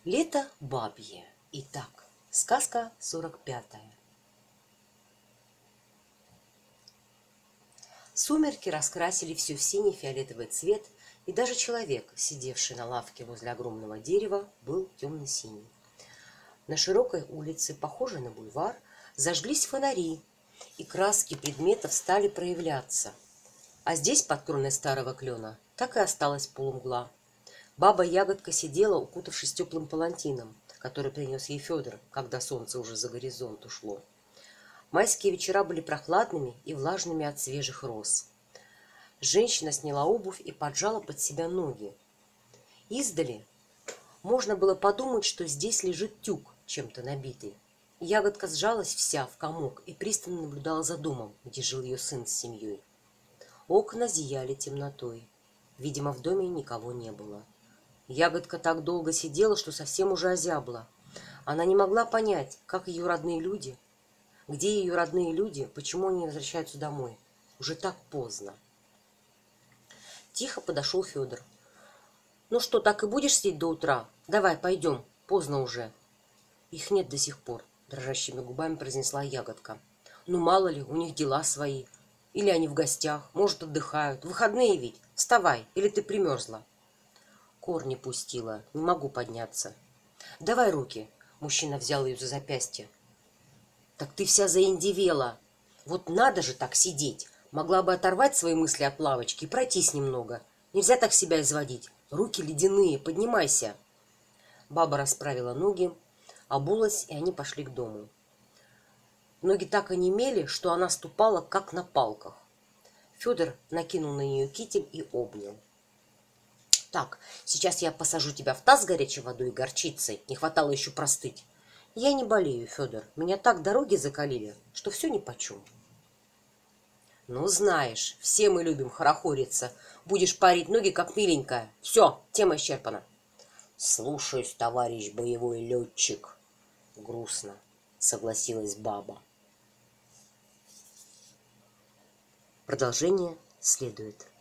Лето бабье. Итак, сказка 45-я. Сумерки раскрасили все в синий-фиолетовый цвет, и даже человек, сидевший на лавке возле огромного дерева, был темно-синий. На широкой улице, похожей на бульвар, зажглись фонари, и краски предметов стали проявляться. А здесь, под кроной старого клена, так и осталась полумгла. Баба-ягодка сидела, укутавшись теплым палантином, который принес ей Федор, когда солнце уже за горизонт ушло. Майские вечера были прохладными и влажными от свежих роз. Женщина сняла обувь и поджала под себя ноги. Издали можно было подумать, что здесь лежит тюк, чем-то набитый. Ягодка сжалась вся в комок и пристально наблюдала за домом, где жил ее сын с семьей. Окна зияли темнотой. Видимо, в доме никого не было. Ягодка так долго сидела, что совсем уже озябла. Она не могла понять, как ее родные люди, где ее родные люди, почему они не возвращаются домой. Уже так поздно. Тихо подошел Федор. «Ну что, так и будешь сидеть до утра? Давай, пойдем, поздно уже». «Их нет до сих пор», — дрожащими губами произнесла Ягодка. «Ну, мало ли, у них дела свои. Или они в гостях, может, отдыхают. Выходные ведь. Вставай, или ты примерзла». «Корни пустила, не могу подняться». «Давай руки», — мужчина взял ее за запястье. «Так ты вся заиндевела. Вот надо же так сидеть. Могла бы оторвать свои мысли от лавочки и пройтись немного. Нельзя так себя изводить. Руки ледяные, поднимайся». Баба расправила ноги, обулась, и они пошли к дому. Ноги так онемели, что она ступала, как на палках. Федор накинул на нее китель и обнял. «Так, сейчас я посажу тебя в таз с горячей водой и горчицей. Не хватало еще простыть». «Я не болею, Федор. Меня так дороги закалили, что все нипочем». «Ну, знаешь, все мы любим хорохориться. Будешь парить ноги, как миленькая. Все, тема исчерпана». «Слушаюсь, товарищ боевой летчик», — грустно согласилась баба. Продолжение следует.